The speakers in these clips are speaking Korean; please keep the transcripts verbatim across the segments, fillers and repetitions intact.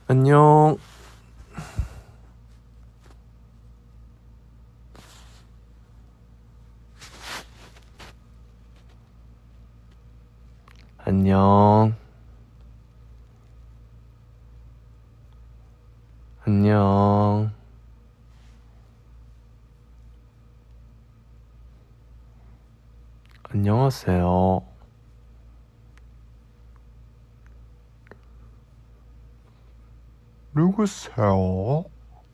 안녕. 안녕. 안녕. 안녕하세요. 누구세요?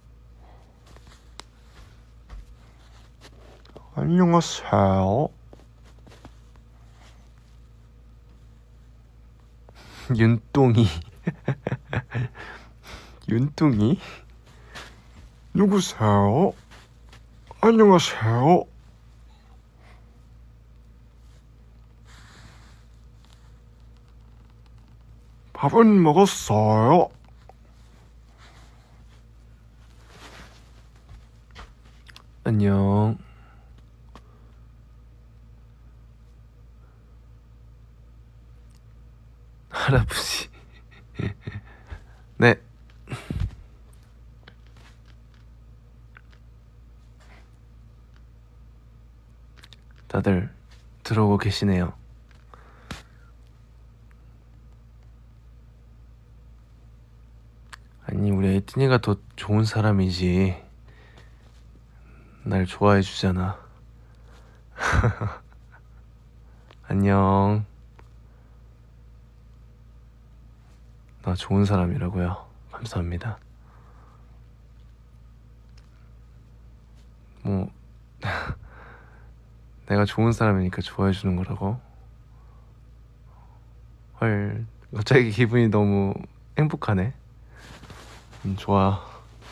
안녕하세요. 윤뚱이. 윤뚱이? 누구세요? 안녕하세요. 밥은 먹었어요? 안녕. 할아버지. 네. 다들 들어오고 계시네요. 아니, 우리 에이틴이가 더 좋은 사람이지. 날 좋아해 주잖아. 안녕. 나 좋은 사람이라고요. 감사합니다. 뭐 내가 좋은 사람이니까 좋아해 주는 거라고? 헐, 갑자기 기분이 너무 행복하네. 음, 좋아.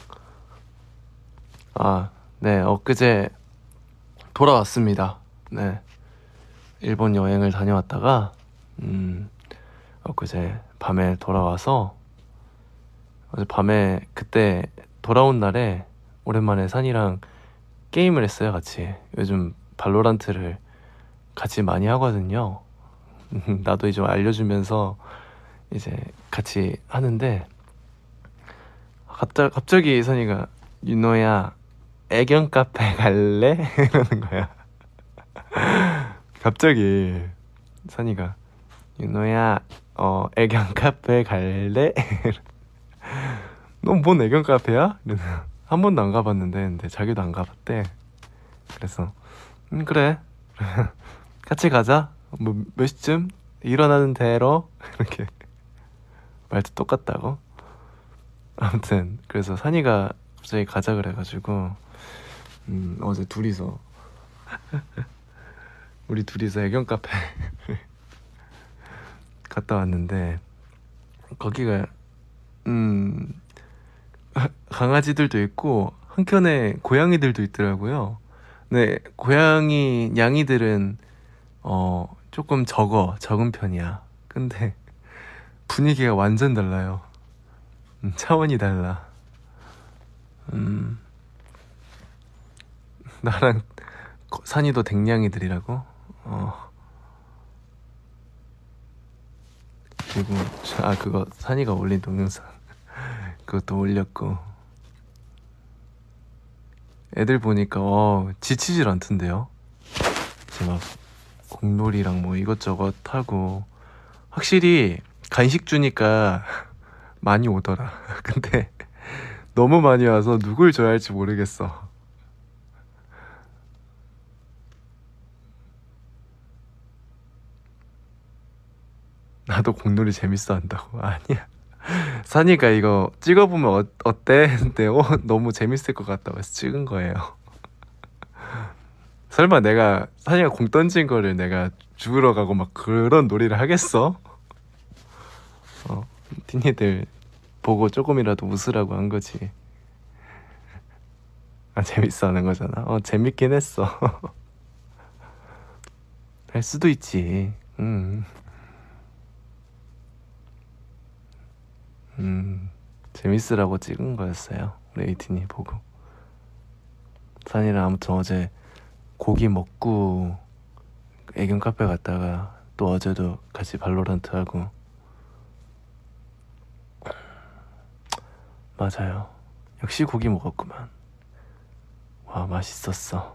아, 네, 엊그제 돌아왔습니다. 네, 일본 여행을 다녀왔다가 음, 엊그제 밤에 돌아와서 어제 밤에 그때 돌아온 날에 오랜만에 산이랑 게임을 했어요, 같이. 요즘 발로란트를 같이 많이 하거든요. 나도 이제 알려주면서 이제 같이 하는데 갑자, 갑자기 선이가 윤호야 애견 카페 갈래? 이러는 거야. 갑자기 선이가 윤호야 어 애견 카페 갈래? 너 뭔 애견 카페야? 이러는 한 번도 안 가봤는데 근데 자기도 안 가봤대. 그래서 음 그래 같이 가자. 뭐 몇 시쯤? 일어나는 대로 이렇게 말도 똑같다고. 아무튼 그래서 산이가 갑자기 가자 그래가지고 음, 어제 둘이서 우리 둘이서 애견 카페 갔다 왔는데 거기가 음 강아지들도 있고 한켠에 고양이들도 있더라고요. 근데 고양이 냥이들은 어 조금 적어 적은 편이야. 근데 분위기가 완전 달라요. 음, 차원이 달라. 음 나랑 산이도 댕냥이들이라고. 어 그리고 아 그거 산이가 올린 동영상 그것도 올렸고 애들 보니까 어 지치질 않던데요. 이제 막 공놀이랑 뭐 이것저것 하고 확실히 간식 주니까 많이 오더라. 근데 너무 많이 와서 누굴 줘야 할지 모르겠어. 나도 공놀이 재밌어 한다고. 아니야. 산이가 이거 찍어보면 어, 어때? 근데 어, 너무 재밌을 것 같다고 해서 찍은 거예요. 설마 내가 산이가 공 던진 거를 내가 주우러 가고 막 그런 놀이를 하겠어? 어, 티니들 보고 조금이라도 웃으라고 한 거지. 아, 재밌어 하는 거잖아. 어, 재밌긴 했어. 할 수도 있지. 음, 음, 재밌으라고 찍은 거였어요. 우리 에이틴이 보고. 산이랑 아무튼 어제 고기 먹고 애견 카페 갔다가 또 어제도 같이 발로란트 하고 맞아요. 역시 고기 먹었구만. 와, 맛있었어.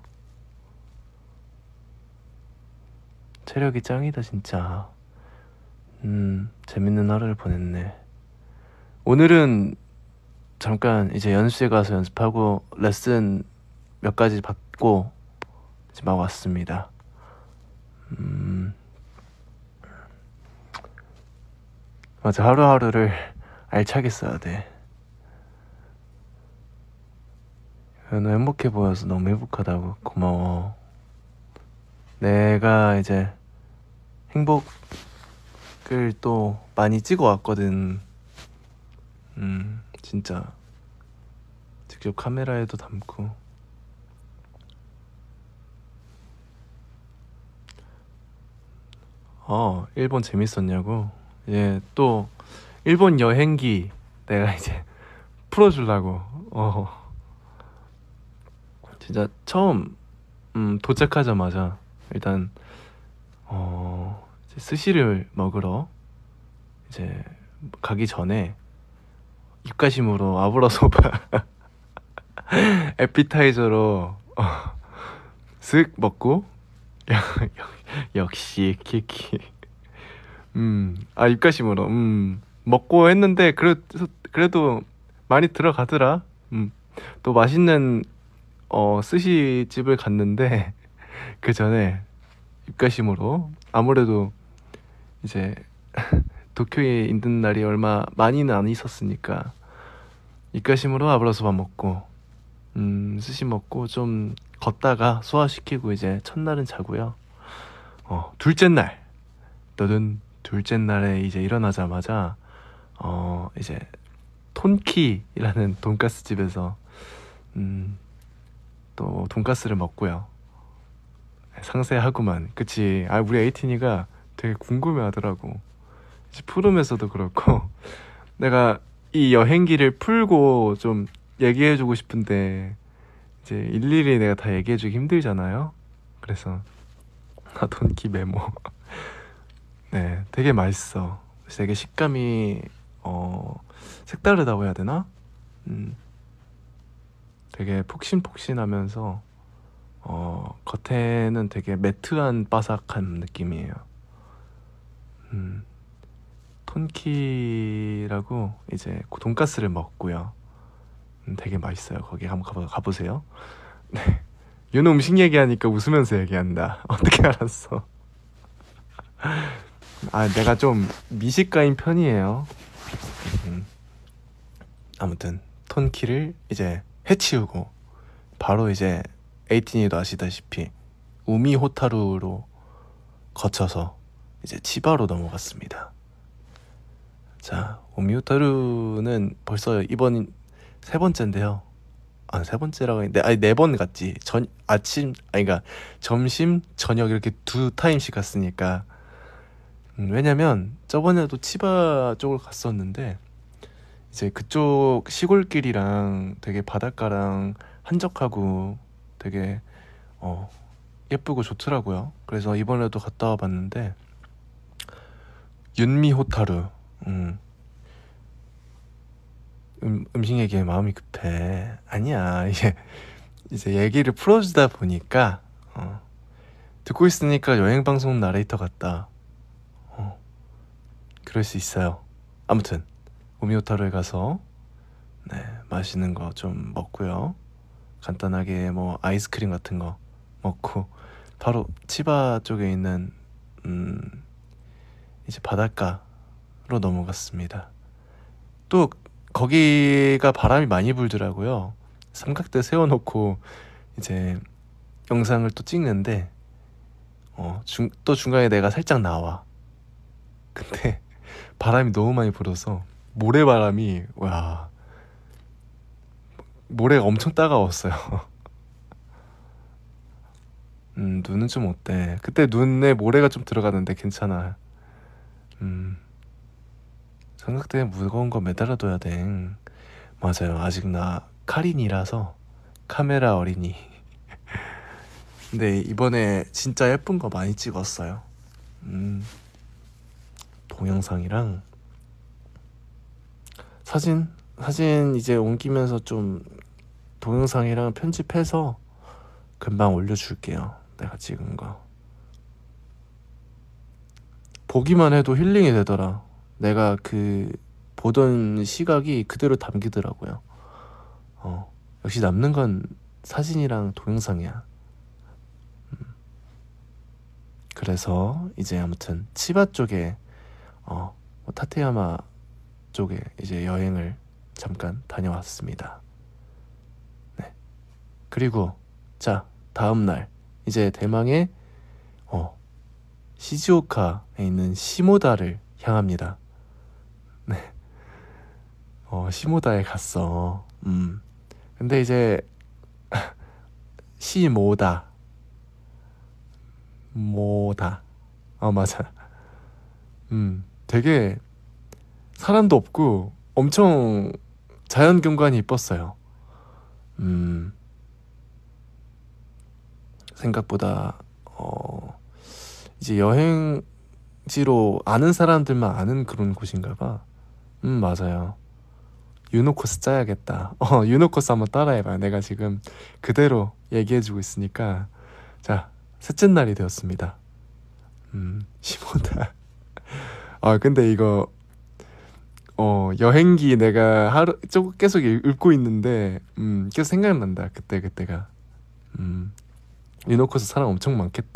체력이 짱이다 진짜. 음, 재밌는 하루를 보냈네. 오늘은 잠깐 이제 연습실 가서 연습하고 레슨 몇 가지 받고 이제 막 왔습니다. 음, 맞아, 하루하루를 알차게 써야 돼. 너 행복해 보여서 너무 행복하다고. 고마워. 내가 이제 행복을 또 많이 찍어 왔거든. 음, 진짜 직접 카메라에도 담고. 어, 일본 재밌었냐고? 예, 또 일본 여행기 내가 이제 풀어주려고. 어, 진짜 처음 음, 도착하자마자 일단 어, 이제 스시를 먹으러 이제 가기 전에 입가심으로 아브라소바 에피타이저로 어, 쓱 먹고 역시 키키. 음, 아 입가심으로 음 먹고 했는데 그래도 그래도 많이 들어가더라. 음, 또 맛있는 어 스시 집을 갔는데 그 전에 입가심으로 아무래도 이제 도쿄에 있는 날이 얼마 많이는 안 있었으니까 입가심으로 아브라소밥 먹고 음 스시 먹고 좀 걷다가 소화시키고 이제 첫날은 자고요. 어 둘째 날 너는 둘째 날에 이제 일어나자마자 어 이제 톤키라는 돈가스 집에서 음 또 돈가스를 먹고요. 상세하구만. 그치? 아 우리 에이틴이가 되게 궁금해하더라고. 이제 푸름에서도 그렇고 내가 이 여행기를 풀고 좀 얘기해주고 싶은데 이제 일일이 내가 다 얘기해주기 힘들잖아요. 그래서 아 돈키 메모. 네, 되게 맛있어. 되게 식감이 어 색다르다고 해야 되나? 음, 되게 폭신폭신하면서 어 겉에는 되게 매트한 바삭한 느낌이에요. 음, 톤키라고 이제 돈가스를 먹고요. 음, 되게 맛있어요. 거기 한번 가보, 가보세요. 네. 윤호 음식 얘기하니까 웃으면서 얘기한다. 어떻게 알았어? 아 내가 좀 미식가인 편이에요. 음, 아무튼 톤키를 이제 해치우고 바로 이제 에이틴이도 아시다시피 우미 호타루로 거쳐서 이제 치바로 넘어갔습니다. 자, 우미 호타루는 벌써 이번 세 번째인데요. 아, 세 번째라고 했는데 아니 네 번 갔지. 전 아침 아니 그러니까 점심 저녁 이렇게 두 타임씩 갔으니까. 음, 왜냐면 저번에도 치바 쪽을 갔었는데 이제 그쪽 시골길이랑 되게 바닷가랑 한적하고 되게 어 예쁘고 좋더라고요. 그래서 이번에도 갔다 와봤는데 윤미 호타루. 음, 음 음식 얘기에 마음이 급해. 아니야 이게 이제 얘기를 풀어주다 보니까 어, 듣고 있으니까 여행 방송 나레이터 같다. 어, 그럴 수 있어요. 아무튼 우미호타루에 가서 네, 맛있는 거 좀 먹고요. 간단하게 뭐 아이스크림 같은 거 먹고 바로 치바 쪽에 있는 음, 이제 바닷가로 넘어갔습니다. 또 거기가 바람이 많이 불더라고요. 삼각대 세워놓고 이제 영상을 또 찍는데 어, 중, 또 중간에 내가 살짝 나와. 근데 바람이 너무 많이 불어서 모래바람이 와 모래가 엄청 따가웠어요. 음, 눈은 좀 어때? 그때 눈에 모래가 좀 들어가는데 괜찮아. 음, 삼각대에 무거운 거 매달아둬야 돼. 맞아요. 아직 나 카린이라서 카메라 어린이. 근데 이번에 진짜 예쁜 거 많이 찍었어요. 음, 동영상이랑 사진 사진 이제 옮기면서 좀 동영상이랑 편집해서 금방 올려줄게요. 내가 찍은 거 보기만 해도 힐링이 되더라. 내가 그 보던 시각이 그대로 담기더라고요. 어, 역시 남는 건 사진이랑 동영상이야. 그래서 이제 아무튼 치바 쪽에 어, 뭐 타테야마 쪽에 이제 여행을 잠깐 다녀왔습니다. 네. 그리고 자 다음날 이제 대망의 어, 시즈오카에 있는 시모다를 향합니다. 네. 어, 시모다에 갔어. 음. 근데 이제 시모다 모다 어 맞아. 음 되게 사람도 없고 엄청 자연 경관이 이뻤어요. 음 생각보다 어 이제 여행지로 아는 사람들만 아는 그런 곳인가 봐. 음 맞아요. 유노코스 짜야겠다. 어 유노코스 한번 따라해봐요. 내가 지금 그대로 얘기해주고 있으니까. 자 셋째 날이 되었습니다. 음 시모다. 아 근데 이거 어 여행기 내가 하루 쭉 계속 읽- 읽고 있는데 음 계속 생각난다. 그때 그때가. 음 유노코스 사람 엄청 많겠다.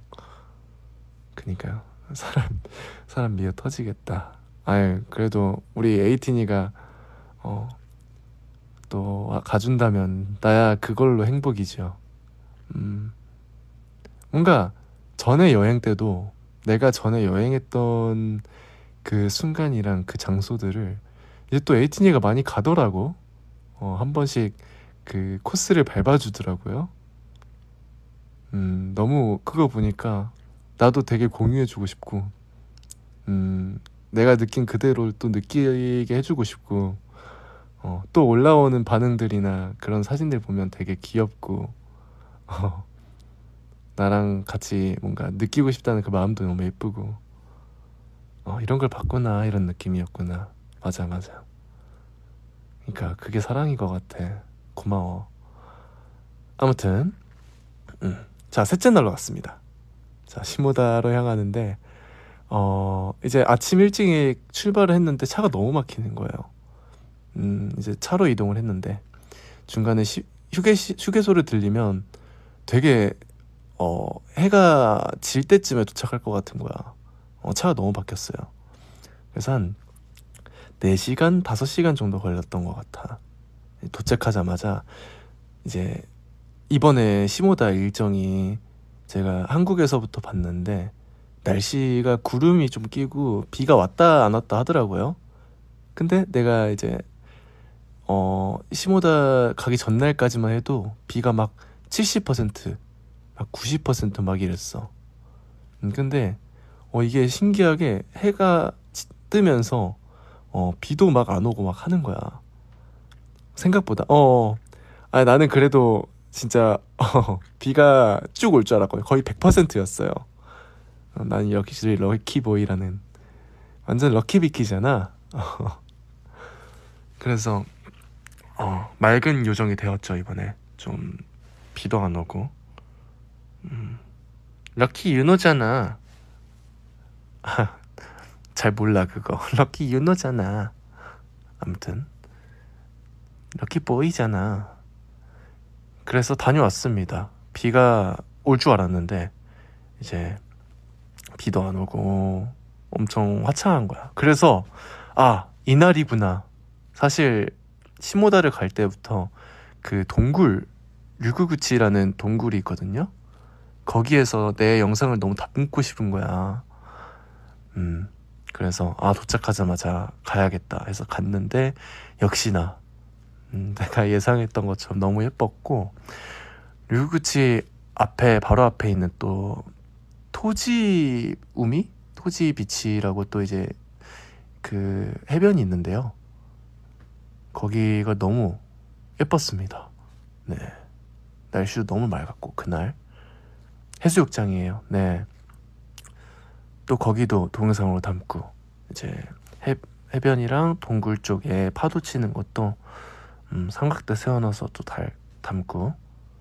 그니까요. 사람 사람 미어 터지겠다. 아유 그래도 우리 에이틴이가 어 또 가준다면 나야 그걸로 행복이죠. 음 뭔가 전에 여행 때도 내가 전에 여행했던 그 순간이랑 그 장소들을 이제 또 에이틴이가 많이 가더라고. 어, 한 번씩 그 코스를 밟아주더라고요. 음, 너무 그거 보니까 나도 되게 공유해주고 싶고, 음, 내가 느낀 그대로 또 느끼게 해주고 싶고, 어, 또 올라오는 반응들이나 그런 사진들 보면 되게 귀엽고, 어, 나랑 같이 뭔가 느끼고 싶다는 그 마음도 너무 예쁘고, 어, 이런 걸 봤구나, 이런 느낌이었구나. 맞아, 맞아. 그러니까 그게 사랑인 것 같아. 고마워. 아무튼, 음. 자, 셋째 날로 갔습니다. 자, 시모다로 향하는데, 어, 이제 아침 일찍 출발을 했는데 차가 너무 막히는 거예요. 음, 이제 차로 이동을 했는데, 중간에 시, 휴게, 휴게소를 들리면 되게, 어, 해가 질 때쯤에 도착할 것 같은 거야. 어, 차가 너무 막혔어요. 그래서 한 네 시간, 다섯 시간 정도 걸렸던 것 같아. 도착하자마자 이제 이번에 시모다 일정이 제가 한국에서부터 봤는데 날씨가 구름이 좀 끼고 비가 왔다 안 왔다 하더라고요. 근데 내가 이제 어 시모다 가기 전날까지만 해도 비가 막 칠십 퍼센트, 막 구십 퍼센트 막 이랬어. 음, 근데 어 이게 신기하게 해가 치- 뜨면서 어 비도 막 안 오고 막 하는 거야. 생각보다. 어. 아 나는 그래도 진짜 어, 비가 쭉 올 줄 알았거든요. 거의 백 퍼센트였어요. 어, 난 역시 럭키보이라는 완전 럭키비키잖아. 그래서 어, 맑은 요정이 되었죠 이번에. 좀 비도 안 오고. 음, 럭키 윤호잖아. 잘 몰라 그거. 럭키 윤호잖아. 아무튼 럭키보이잖아. 그래서 다녀왔습니다. 비가 올 줄 알았는데 이제 비도 안 오고 엄청 화창한 거야. 그래서 아 이날이구나. 사실 시모다를 갈 때부터 그 동굴 류구구치라는 동굴이 있거든요. 거기에서 내 영상을 너무 담고 싶은 거야. 음 그래서 아 도착하자마자 가야겠다 해서 갔는데 역시나 음, 내가 예상했던 것처럼 너무 예뻤고 류구구치 앞에 바로 앞에 있는 또 토지 우미? 토지 비치라고 또 이제 그 해변이 있는데요. 거기가 너무 예뻤습니다. 네. 날씨도 너무 맑았고 그날 해수욕장이에요. 네. 또 거기도 동영상으로 담고 이제 해, 해변이랑 동굴 쪽에 파도 치는 것도 음, 삼각대 세워놔서 또 달, 담고,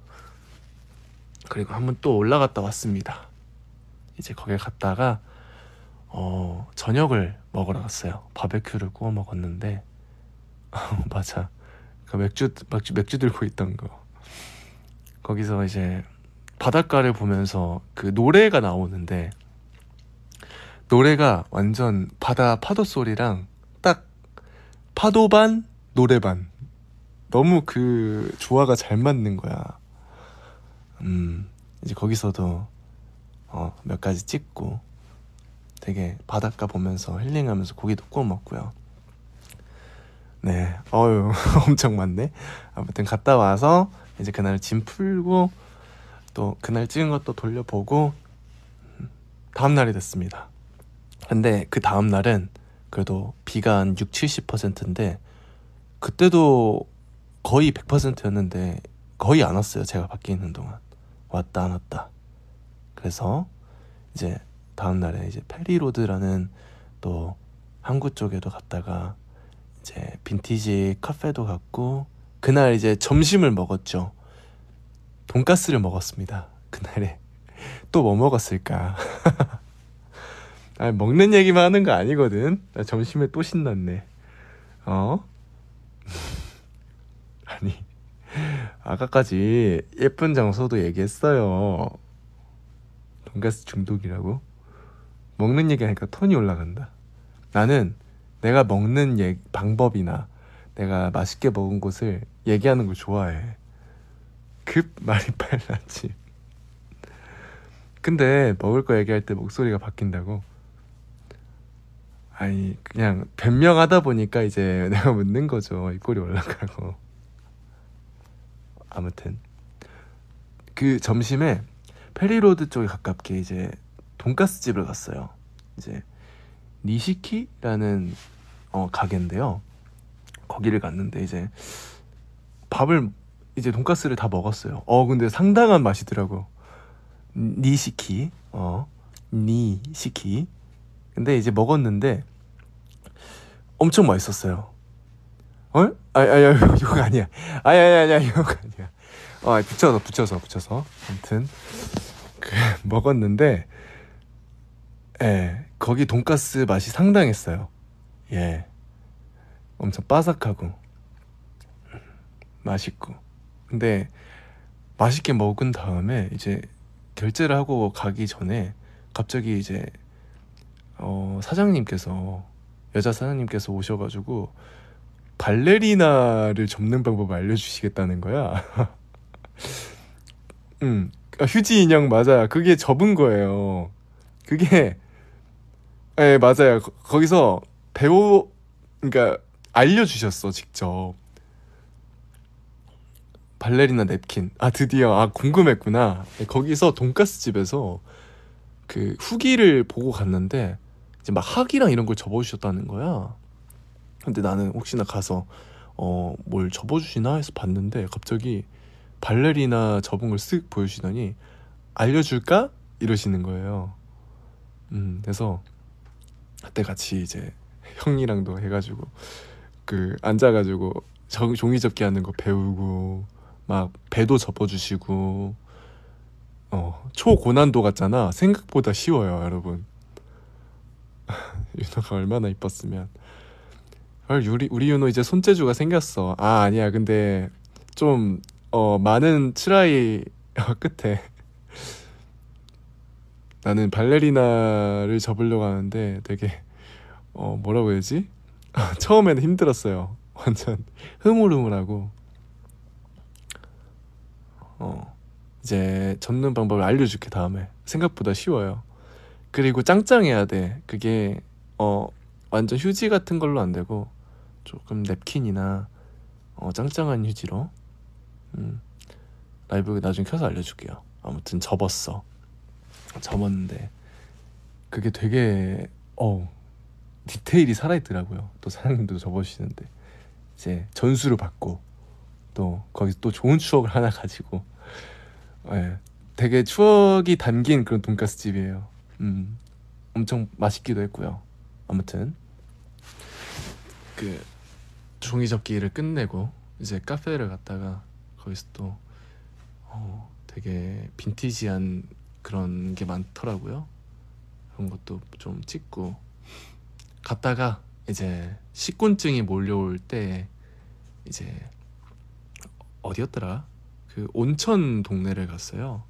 그리고 한번 또 올라갔다 왔습니다. 이제 거기 갔다가 어, 저녁을 먹으러 갔어요. 바베큐를 구워 먹었는데 맞아, 그 맥주, 맥주 맥주 들고 있던 거, 거기서 이제 바닷가를 보면서 그 노래가 나오는데, 노래가 완전 바다 파도 소리랑 딱 파도 반 노래 반, 너무 그 조화가 잘 맞는 거야. 음 이제 거기서도 어, 몇 가지 찍고 되게 바닷가 보면서 힐링하면서 고기도 구워 먹고요. 네, 어유 엄청 많네. 아무튼 갔다 와서 이제 그날 짐 풀고 또 그날 찍은 것도 돌려보고 다음 날이 됐습니다. 근데 그 다음 날은 그래도 비가 한 육, 칠십 퍼센트인데 그때도 거의 백 퍼센트였는데 거의 안 왔어요. 제가 밖에 있는 동안 왔다 안 왔다. 그래서 이제 다음 날에 이제 페리로드라는 또 항구 쪽에도 갔다가 이제 빈티지 카페도 갔고, 그날 이제 점심을 먹었죠. 돈가스를 먹었습니다. 그날에 또 뭐 먹었을까? 아니, 먹는 얘기만 하는 거 아니거든. 나 점심에 또 신났네. 어? 아니, 아까까지 예쁜 장소도 얘기했어요. 돈가스 중독이라고? 먹는 얘기하니까 톤이 올라간다. 나는 내가 먹는 예, 방법이나 내가 맛있게 먹은 곳을 얘기하는 걸 좋아해. 급 말이 빨라지. 근데 먹을 거 얘기할 때 목소리가 바뀐다고? 아니, 그냥 변명하다 보니까 이제 내가 묻는 거죠. 입꼬리 올라가고. 아무튼 그 점심에 페리로드 쪽에 가깝게 이제 돈가스 집을 갔어요. 이제 니시키라는 어, 가게인데요. 거기를 갔는데 이제 밥을 이제 돈가스를 다 먹었어요. 어 근데 상당한 맛이더라고. 니시키, 어 니시키. 근데 이제 먹었는데 엄청 맛있었어요. 어? 아니 아니 아니 이거 아니야. 아니 아니 아니 이거 아니야. 어 붙여서 붙여서 붙여서. 아무튼 그 먹었는데, 예, 거기 돈가스 맛이 상당했어요. 예, 엄청 바삭하고 맛있고. 근데 맛있게 먹은 다음에 이제 결제를 하고 가기 전에 갑자기 이제 어, 사장님께서, 여자 사장님께서 오셔가지고 발레리나를 접는 방법을 알려주시겠다는 거야. 음, 아, 휴지 인형 맞아. 그게 접은 거예요. 그게, 예, 맞아요. 거, 거기서 배우, 그러니까 알려주셨어, 직접. 발레리나 냅킨. 아, 드디어. 아, 궁금했구나. 네, 거기서 돈가스 집에서 그 후기를 보고 갔는데 이제 막 학이랑 이런 걸 접어주셨다는 거야. 근데 나는 혹시나 가서 어, 뭘 접어주시나 해서 봤는데 갑자기 발레리나 접은 걸 쓱 보여주시더니 알려줄까? 이러시는 거예요. 음, 그래서 그때 같이 이제 형이랑도 해가지고 그 앉아가지고 저, 종이접기 하는 거 배우고 막 배도 접어주시고, 어 초고난도 같잖아. 생각보다 쉬워요, 여러분. 윤호가 얼마나 이뻤으면. 헐, 우리 우리 윤호 이제 손재주가 생겼어. 아 아니야, 근데 좀 어 많은 트라이 끝에 나는 발레리나를 접으려고 하는데 되게 어 뭐라고 해야지? 처음에는 힘들었어요. 완전 흐물흐물하고. 어 이제 접는 방법을 알려줄게, 다음에. 생각보다 쉬워요. 그리고 짱짱해야 돼. 그게 어 완전 휴지 같은 걸로 안 되고 조금 냅킨이나 어 짱짱한 휴지로. 음 라이브 나중에 켜서 알려줄게요. 아무튼 접었어. 접었는데 그게 되게 어 디테일이 살아있더라고요. 또 사장님도 접어주시는데 이제 전수를 받고 또 거기서 또 좋은 추억을 하나 가지고, 예, 되게 추억이 담긴 그런 돈가스 집이에요. 음, 엄청 맛있기도 했고요. 아무튼 그 종이 접기를 끝내고 이제 카페를 갔다가 거기서 또 어, 되게 빈티지한 그런 게 많더라고요. 그런 것도 좀 찍고 갔다가 이제 식곤증이 몰려올 때 이제 어디였더라? 그 온천 동네를 갔어요.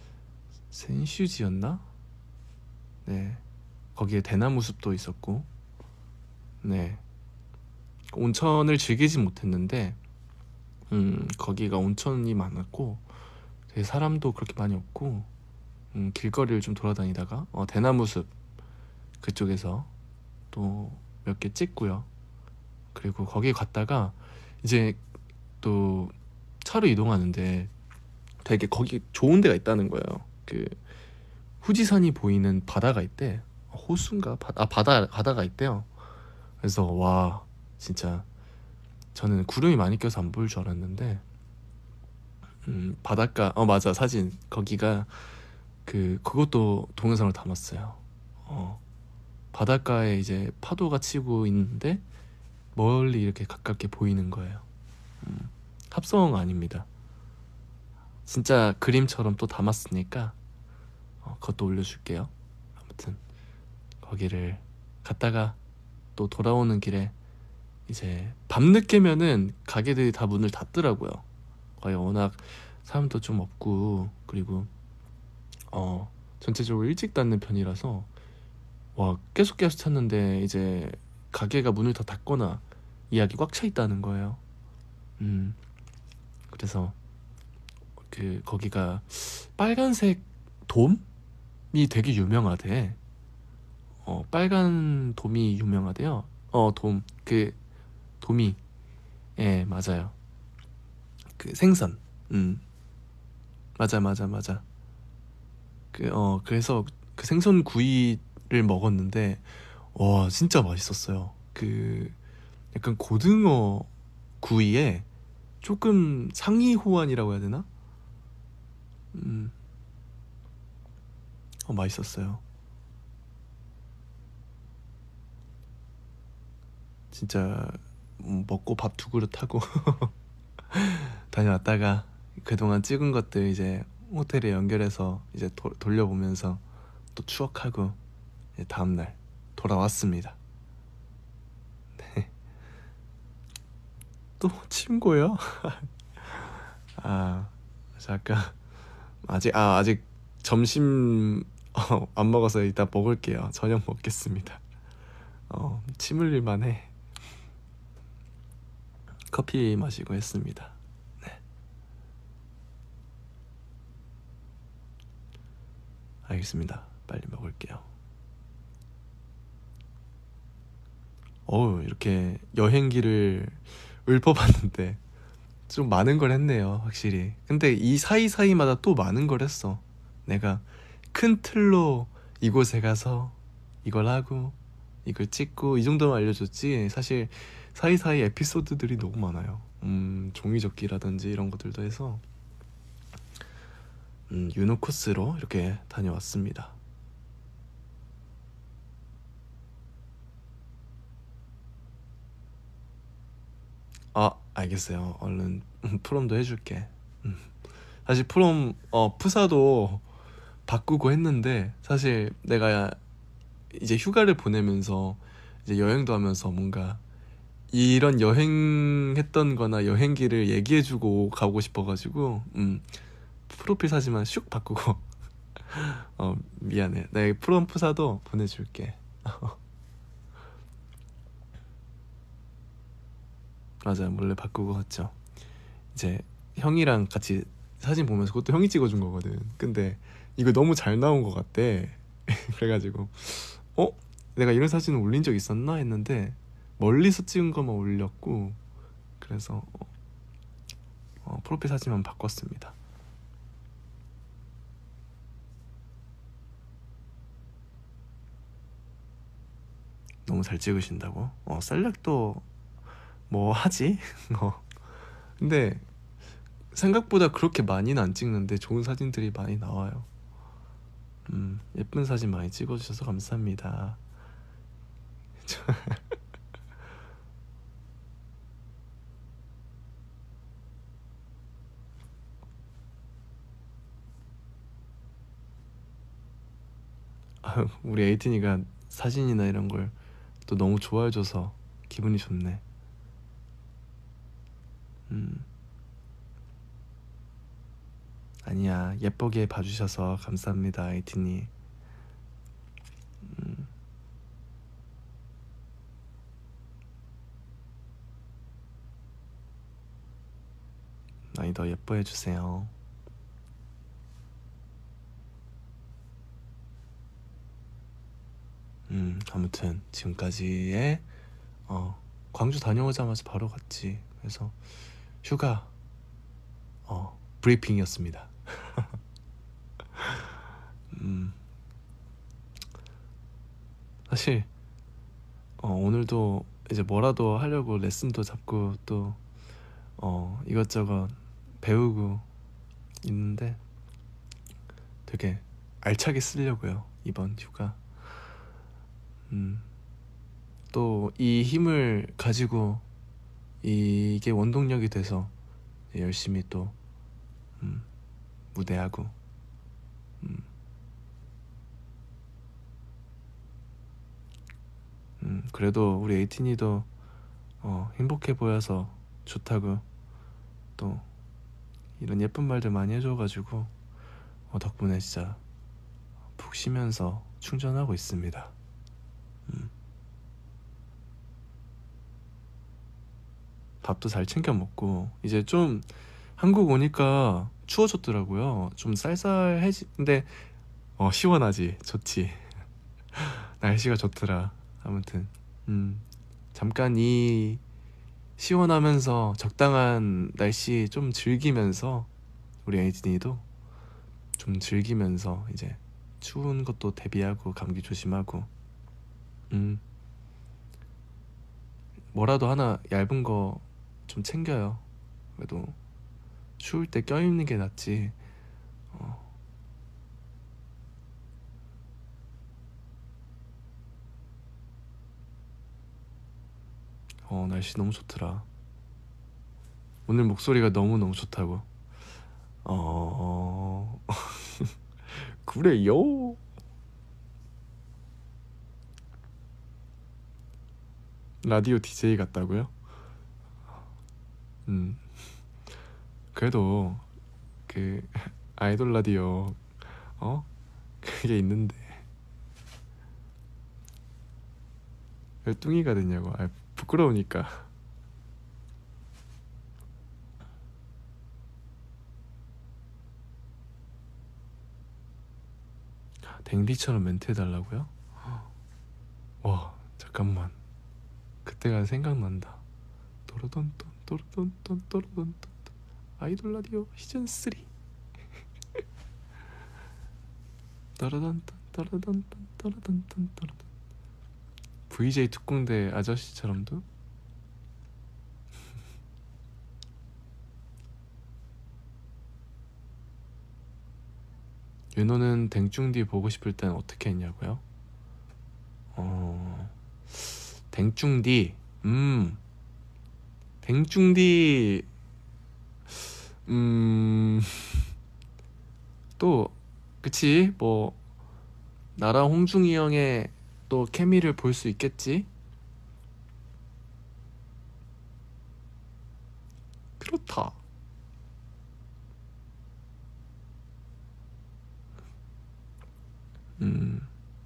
센슈지였나? 네. 거기에 대나무 숲도 있었고, 네. 온천을 즐기진 못했는데, 음, 거기가 온천이 많았고, 되게 사람도 그렇게 많이 없고, 음, 길거리를 좀 돌아다니다가, 어, 대나무 숲 그쪽에서 또 몇 개 찍고요. 그리고 거기 갔다가 이제 또 차로 이동하는데 되게 거기 좋은 데가 있다는 거예요. 그 후지산이 보이는 바다가 있대. 호수인가? 바, 아 바다 바다가 있대요. 그래서 와 진짜 저는 구름이 많이 껴서 안 보일 줄 알았는데 음 바닷가 어 맞아 사진 거기가 그 그것도 동영상을 담았어요. 어 바닷가에 이제 파도가 치고 있는데 멀리 이렇게 가깝게 보이는 거예요. 음, 합성 아닙니다. 진짜 그림처럼 또 담았으니까 어, 그것도 올려줄게요. 아무튼 거기를 갔다가 또 돌아오는 길에 이제 밤늦게면은 가게들이 다 문을 닫더라고요. 거의 워낙 사람도 좀 없고 그리고 어 전체적으로 일찍 닫는 편이라서 와 계속 계속 찾는데 이제 가게가 문을 다 닫거나 예약이 꽉 차 있다는 거예요. 음 그래서 그 거기가 빨간색 돔이 되게 유명하대. 어 빨간 돔이 유명하대요. 어 돔 그 돔이 예 맞아요. 그 생선 음 맞아 맞아 맞아. 그 어 그래서 그 생선 구이를 먹었는데 와 진짜 맛있었어요. 그 약간 고등어 구이에 조금 상위 호환이라고 해야 되나? 음, 어, 맛있었어요. 진짜 음, 먹고 밥 두 그릇 하고 다녀왔다가 그동안 찍은 것들 이제 호텔에 연결해서 이제 도, 돌려보면서 또 추억하고 이제 다음날 돌아왔습니다. 또 친구요? 아, 잠깐 아직 아 아직 점심 어, 안 먹어서 이따 먹을게요. 저녁 먹겠습니다. 어, 침 흘릴만 해. 커피 마시고 했습니다. 네, 알겠습니다. 빨리 먹을게요. 어우, 이렇게 여행기를 읊어봤는데 좀 많은 걸 했네요, 확실히. 근데 이 사이사이마다 또 많은 걸 했어. 내가 큰 틀로 이곳에 가서 이걸 하고 이걸 찍고 이 정도만 알려줬지 사실 사이사이 에피소드들이 너무 많아요. 음, 종이접기라든지 이런 것들도 해서 음, 유노 코스로 이렇게 다녀왔습니다. 아, 알겠어요. 얼른 프롬도 해줄게. 음. 사실 프롬 어 푸사도 바꾸고 했는데 사실 내가 이제 휴가를 보내면서 이제 여행도 하면서 뭔가 이런 여행했던 거나 여행기를 얘기해주고 가고 싶어가지고 음 프로필 사진만 슉 바꾸고 어 미안해. 내 프롬 푸사도 보내줄게. 맞아 몰래 바꾸고 갔죠. 이제 형이랑 같이 사진 보면서 그것도 형이 찍어준 거거든. 근데 이거 너무 잘 나온 것 같대. 그래가지고 어? 내가 이런 사진을 올린 적 있었나 했는데 멀리서 찍은 것만 올렸고 그래서 어, 어, 프로필 사진만 바꿨습니다. 너무 잘 찍으신다고? 어 셀렉도 뭐 하지? 어 근데 생각보다 그렇게 많이는 안 찍는데 좋은 사진들이 많이 나와요. 음 예쁜 사진 많이 찍어주셔서 감사합니다. 우리 에이틴이가 사진이나 이런 걸 또 너무 좋아해줘서 기분이 좋네. 음. 아니야, 예쁘게 봐주셔서 감사합니다, 에이틴이. 음. 많이 더 예뻐해주세요. 음, 아무튼 지금까지의 어, 광주 다녀오자마자 바로 갔지. 그래서 휴가 어, 브리핑이었습니다. 음, 사실 어, 오늘도 이제 뭐라도 하려고 레슨도 잡고 또 어, 이것저것 배우고 있는데 되게 알차게 쓰려고요, 이번 휴가. 음, 또 이 힘을 가지고 이게 원동력이 돼서 열심히 또 음, 무대하고 음, 음, 그래도 우리 에이틴이도 어, 행복해 보여서 좋다고 또 이런 예쁜 말들 많이 해줘가지고 어, 덕분에 진짜 푹 쉬면서 충전하고 있습니다. 음, 밥도 잘 챙겨 먹고 이제 좀 한국 오니까 추워졌더라고요. 좀 쌀쌀해지 근데 어 시원하지. 좋지. 날씨가 좋더라. 아무튼 음 잠깐 이 시원하면서 적당한 날씨 좀 즐기면서 우리 에이진이도 좀 즐기면서 이제 추운 것도 대비하고 감기 조심하고 음 뭐라도 하나 얇은 거 좀 챙겨요. 그래도 추울 때 껴입는 게 낫지. 어, 어 날씨 너무 좋더라. 오늘 목소리가 너무너무 좋다고. 어 그래요. 라디오 디제이 같다고요? 음 그래도 그 아이돌 라디오 어 그게 있는데 왜 뚱이가 됐냐고. 아 부끄러우니까. 댕디처럼 멘트 해달라고요? 와 잠깐만, 그때가 생각난다. 또르돈돈 또르돈돈 또르돈돈 아이돌 라디오 시즌 쓰리 또르돈돈 또르돈돈 또르돈돈 또르돈 브이제이 특공대 아저씨처럼도. 윤호는 댕충디 보고 싶을 땐 어떻게 했냐고요? 어... 댕충디 음 댕충디 음... 또 그치 뭐 나랑 홍중이 형의 또 케미를 볼 수 있겠지? 그렇다. 음...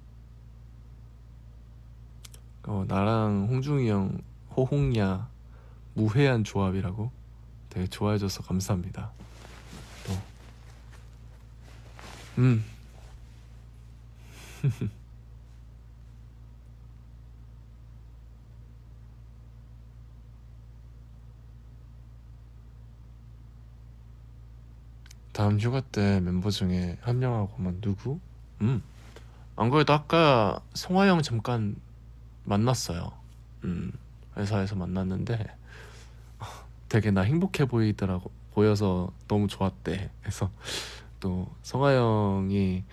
어, 나랑 홍중이 형 호홍야 무해한 조합이라고 되게 좋아해줘서 감사합니다. 또 음. 다음 휴가 때 멤버 중에 한 명하고만 누구? 음. 안 그래도 아까 성화 형 잠깐 만났어요. 음. 회사에서 만났는데 되게 나 행복해 보이더라고 보여서 너무 좋았대. 그래서 또 성화 형이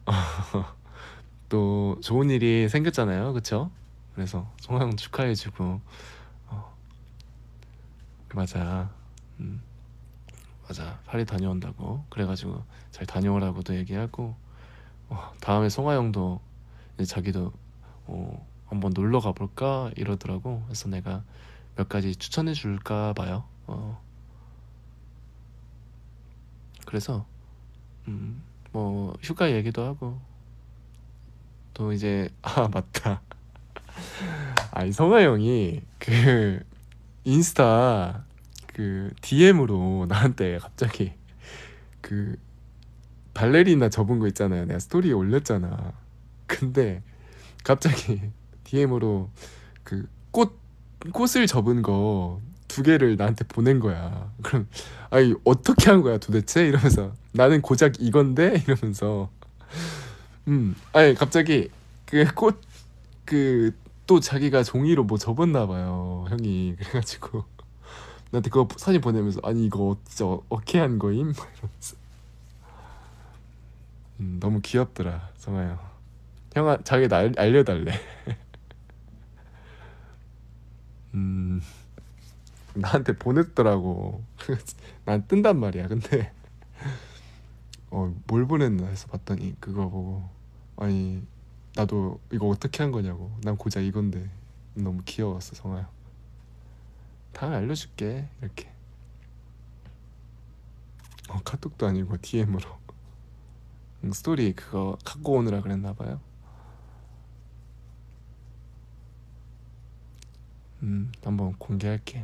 또 좋은 일이 생겼잖아요, 그쵸? 그래서 성화 형 축하해주고 어, 맞아. 음, 맞아. 파리 다녀온다고 그래가지고 잘 다녀오라고도 얘기하고 어, 다음에 성화 형도 근데 자기도 어, 한번 놀러 가볼까 이러더라고. 그래서 내가 몇 가지 추천해 줄까 봐요. 어, 그래서 음, 뭐 휴가 얘기도 하고 또 이제 아 맞다. 아니 성화 형이 그 인스타 그 디엠으로 나한테 갑자기 그 발레리나 접은 거 있잖아요. 내가 스토리에 올렸잖아. 근데 갑자기 디엠으로 그 꽃 꽃을 접은 거 두 개를 나한테 보낸 거야. 그럼 아니 어떻게 한 거야 도대체? 이러면서 나는 고작 이건데 이러면서 음 아니 갑자기 그 꽃 그 또 자기가 종이로 뭐 접었나 봐요 형이. 그래가지고 나한테 그거 사진 보내면서 아니 이거 진짜 어- 어떻게 한 거임? 막 이러면서 음, 너무 귀엽더라 성아요. 형아 자기 나 알, 알려달래. 음 나한테 보냈더라고. 난 뜬단 말이야. 근데 어, 뭘 보냈나 해서 봤더니 그거 보고 아니 나도 이거 어떻게 한 거냐고. 난 고작 이건데. 너무 귀여웠어 성아요. 다음에 알려줄게 이렇게. 어, 카톡도 아니고 디엠으로 스토리 그거 갖고 오느라 그랬나 봐요. 음 한번 공개할게.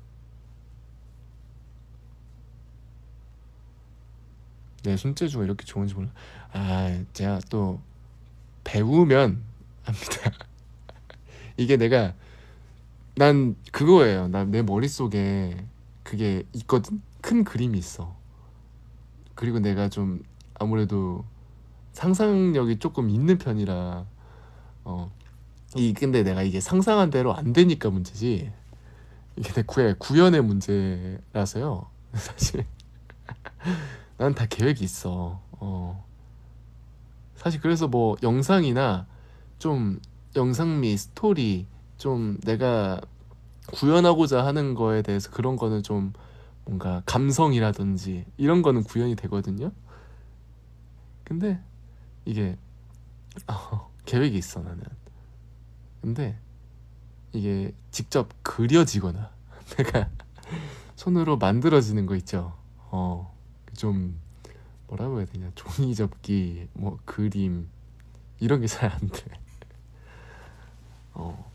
내 손재주가 이렇게 좋은지 몰라. 아 제가 또 배우면 합니다. 이게 내가 난 그거예요. 난 내 머릿속에 그게 있거든. 큰 그림이 있어. 그리고 내가 좀 아무래도 상상력이 조금 있는 편이라 어 이 근데 내가 이게 상상한 대로 안 되니까 문제지. 이게 내 구의 구현의 문제라서요. 사실 난 다 계획이 있어. 어 사실 그래서 뭐 영상이나 좀 영상미 스토리 좀 내가 구현하고자 하는 거에 대해서 그런 거는 좀 뭔가 감성이라든지 이런 거는 구현이 되거든요. 근데 이게 어, 계획이 있어 나는. 근데 이게 직접 그려지거나 내가 손으로 만들어지는 거 있죠. 어, 좀 뭐라고 해야 되냐. 종이 접기, 뭐 그림 이런 게 잘 안 돼. 어,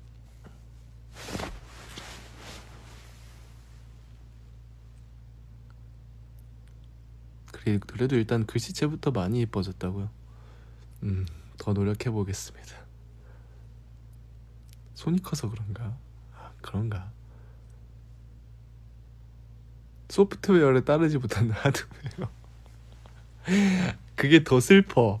그래, 그래도 일단 글씨체부터 많이 예뻐졌다고요. 음, 더 노력해 보겠습니다. 손이 커서 그런가? 아, 그런가? 소프트웨어를 따르지 못하는 하드웨어. 그게 더 슬퍼.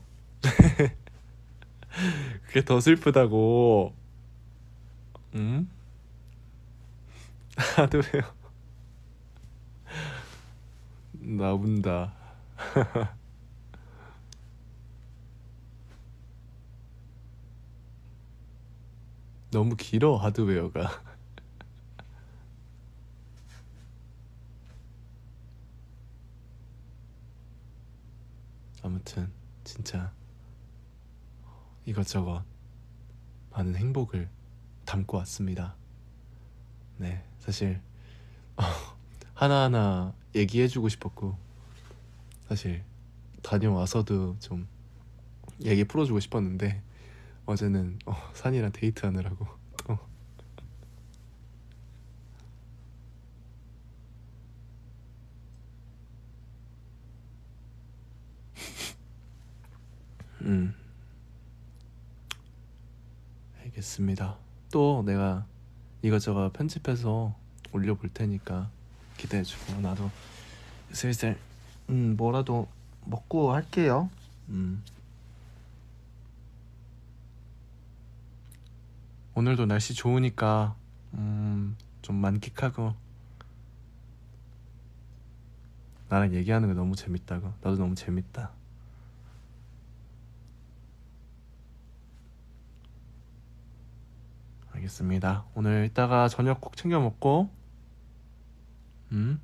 그게 더 슬프다고. 음? 하드웨어 나온다. 너무 길어 하드웨어가. 아무튼 진짜 이것저것 많은 행복을 담고 왔습니다. 네, 사실 하나하나 얘기해주고 싶었고 사실 다녀와서도 좀 얘기 풀어주고 싶었는데 어제는 어, 산이랑 데이트하느라고 또 음, 알겠습니다. 또 내가 이것저것 편집해서 올려볼 테니까 기대해주고 나도 슬슬 음, 뭐라도 먹고 할게요. 음, 오늘도 날씨 좋으니까 음, 좀 만끽하고 나랑 얘기하는 거 너무 재밌다고. 나도 너무 재밌다. 알겠습니다. 오늘 이따가 저녁 꼭 챙겨 먹고 음,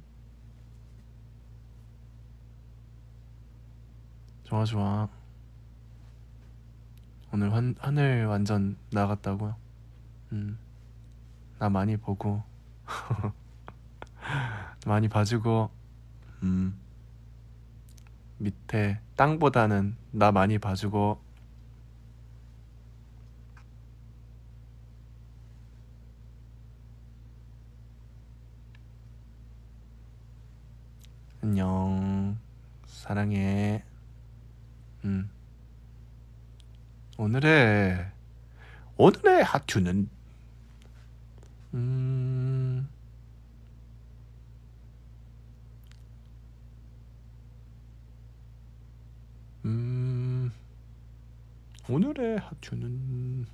좋아 좋아. 오늘 환, 하늘 완전 나갔다고요? 음, 나 많이 보고 많이 봐주고 음, 밑에 땅보다는 나 많이 봐주고 안녕 사랑해. 음, 오늘의 오늘의 하투는 음, 음, 오늘의 하투는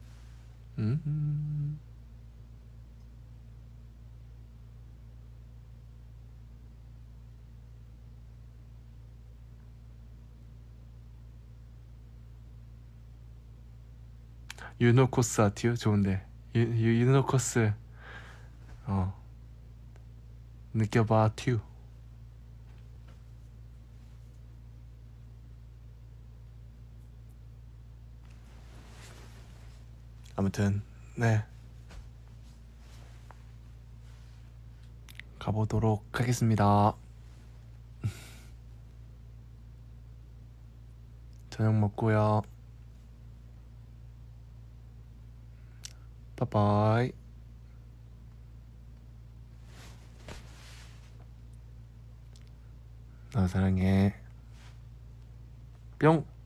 음, 유노코스 하튜 좋은데 유, 유, 유노코스 어 느껴봐 튜. 아무튼 네 가보도록 하겠습니다. 저녁 먹고요. 빠빠이. 나 사랑해. 뿅.